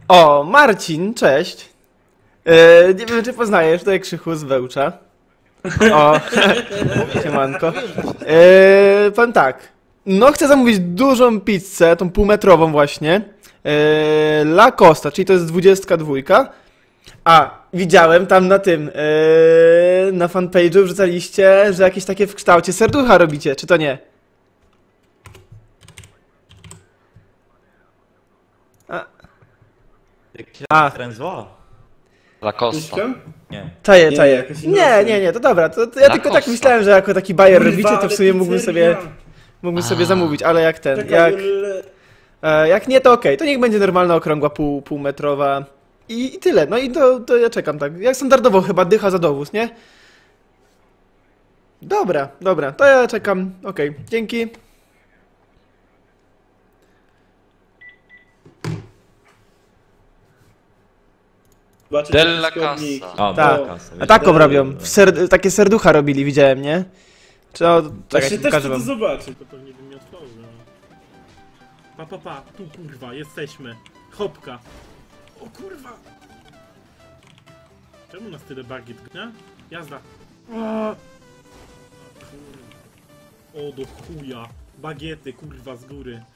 O, Marcin, cześć. Nie wiem, czy poznajesz, tutaj Krzychu z Wełcza. O, siemanko. Powiem tak. No, chcę zamówić dużą pizzę, tą półmetrową właśnie. La Costa, czyli to jest 22. A, widziałem tam na tym, na fanpage'u wrzucaliście, że jakieś takie w kształcie serducha robicie, czy to nie? A. Tren zła. Lacosta. Nie. Czaję, Nie, czaję. jakaś inna Nie, to dobra, to ja La tylko tak Costa. myślałem, że jako taki bajer Kurwa, robicie, to w ale sumie mógłbym pizzeria. sobie zamówić, ale jak ten, Czekaj, jak nie, to okej, to niech będzie normalna, okrągła, półmetrowa i tyle, no i to ja czekam tak, jak standardowo chyba dycha za dowóz, nie? Dobra, to ja czekam, okej, dzięki. Zobaczycie Della składniki. Casa. O, Tak. Belkasa, A wiesz? taką robią, takie serducha robili, widziałem, nie? Czy no, Właśnie czekaj, też pokażę chcę to wam. zobaczyć. To pewnie bym nie otworzył. Pa, tu kurwa, jesteśmy. Hopka. O kurwa! Czemu nas tyle bagiet, nie? Jazda. O, kurwa. O do chuja. Bagiety, kurwa, z góry.